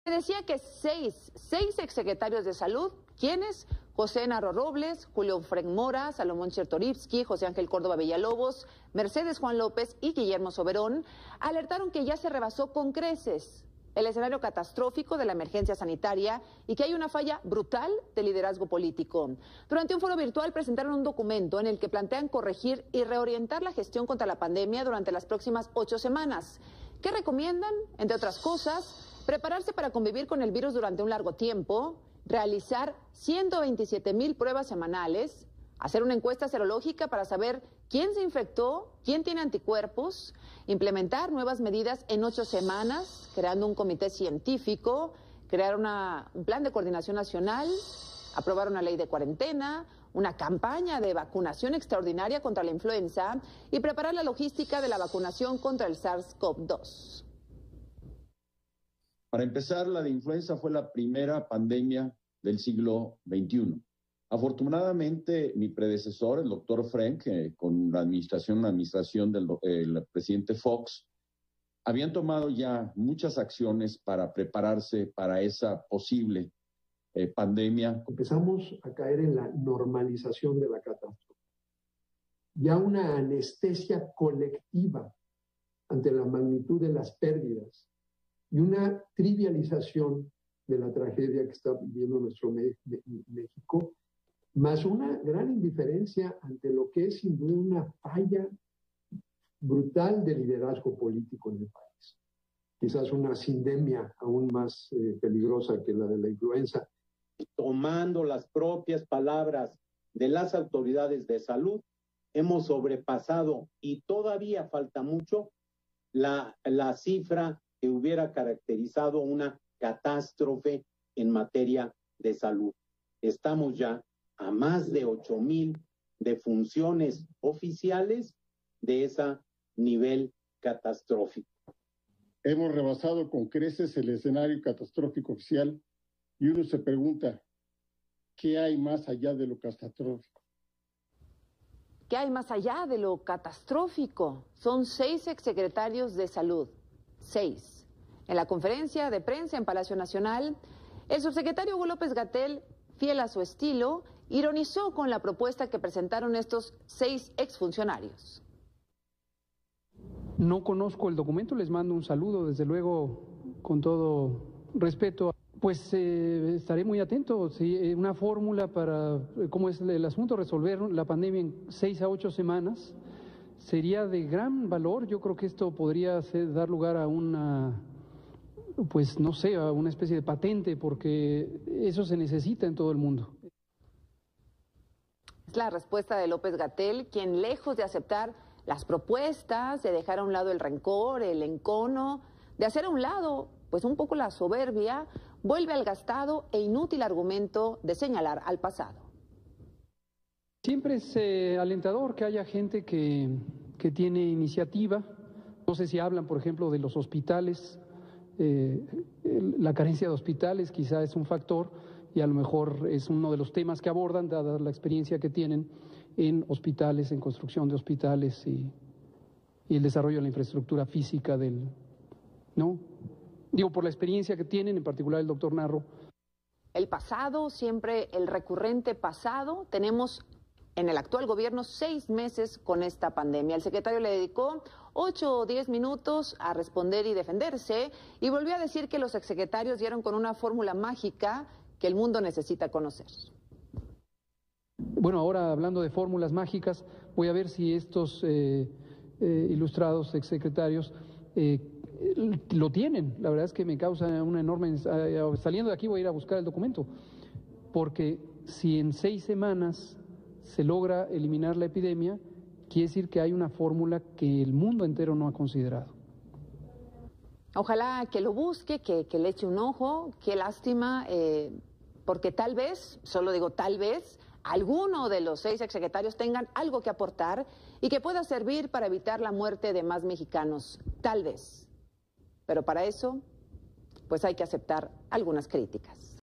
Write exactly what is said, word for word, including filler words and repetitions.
Decía que seis, seis exsecretarios de salud, ¿quiénes? José Narro Robles, Julio Fren Mora, Salomón Chertorivsky, José Ángel Córdoba Villalobos, Mercedes Juan López y Guillermo Soberón, alertaron que ya se rebasó con creces el escenario catastrófico de la emergencia sanitaria y que hay una falla brutal de liderazgo político. Durante un foro virtual presentaron un documento en el que plantean corregir y reorientar la gestión contra la pandemia durante las próximas ocho semanas. ¿Qué recomiendan? Entre otras cosas, prepararse para convivir con el virus durante un largo tiempo, realizar ciento veintisiete mil pruebas semanales, hacer una encuesta serológica para saber quién se infectó, quién tiene anticuerpos, implementar nuevas medidas en ocho semanas, creando un comité científico, crear una, un plan de coordinación nacional, aprobar una ley de cuarentena, una campaña de vacunación extraordinaria contra la influenza y preparar la logística de la vacunación contra el SARS CoV dos. Para empezar, la de influenza fue la primera pandemia del siglo veintiuno. Afortunadamente, mi predecesor, el doctor Frank, eh, con la administración, la administración del eh, presidente Fox, habían tomado ya muchas acciones para prepararse para esa posible eh, pandemia. Empezamos a caer en la normalización de la catástrofe. Ya una anestesia colectiva ante la magnitud de las pérdidas y una trivialización de la tragedia que está viviendo nuestro México, más una gran indiferencia ante lo que es sin duda una falla brutal de liderazgo político en el país. Quizás una sindemia aún más eh, peligrosa que la de la influenza. Tomando las propias palabras de las autoridades de salud, hemos sobrepasado, y todavía falta mucho, la, la cifra que hubiera caracterizado una catástrofe en materia de salud. Estamos ya a más de ocho mil defunciones oficiales de ese nivel catastrófico. Hemos rebasado con creces el escenario catastrófico oficial y uno se pregunta, ¿qué hay más allá de lo catastrófico? ¿Qué hay más allá de lo catastrófico? Son seis exsecretarios de salud. Seis. En la conferencia de prensa en Palacio Nacional, el subsecretario Hugo López-Gatell, fiel a su estilo, ironizó con la propuesta que presentaron estos seis exfuncionarios. No conozco el documento, les mando un saludo, desde luego, con todo respeto. Pues eh, estaré muy atento, ¿sí? Una fórmula para, ¿cómo es el asunto? Resolver la pandemia en seis a ocho semanas sería de gran valor. Yo creo que esto podría ser, dar lugar a una, pues no sé, a una especie de patente, porque eso se necesita en todo el mundo. Es la respuesta de López-Gatell, quien lejos de aceptar las propuestas, de dejar a un lado el rencor, el encono, de hacer a un lado pues un poco la soberbia, vuelve al gastado e inútil argumento de señalar al pasado. Siempre es eh, alentador que haya gente que, que tiene iniciativa. No sé si hablan, por ejemplo, de los hospitales. Eh, el, la carencia de hospitales quizá es un factor y a lo mejor es uno de los temas que abordan, dada la experiencia que tienen en hospitales, en construcción de hospitales y, y el desarrollo de la infraestructura física del, ¿no? Digo, por la experiencia que tienen, en particular el doctor Narro. El pasado, siempre el recurrente pasado. Tenemos en el actual gobierno seis meses con esta pandemia. El secretario le dedicó ocho o diez minutos a responder y defenderse y volvió a decir que los exsecretarios dieron con una fórmula mágica que el mundo necesita conocer. Bueno, ahora hablando de fórmulas mágicas, voy a ver si estos eh, eh, ilustrados exsecretarios eh, lo tienen. La verdad es que me causa una enorme... Saliendo de aquí voy a ir a buscar el documento, porque si en seis semanas se logra eliminar la epidemia, quiere decir que hay una fórmula que el mundo entero no ha considerado. Ojalá que lo busque, que, que le eche un ojo. Qué lástima, eh, porque tal vez, solo digo tal vez, alguno de los seis exsecretarios tengan algo que aportar y que pueda servir para evitar la muerte de más mexicanos. Tal vez. Pero para eso, pues hay que aceptar algunas críticas.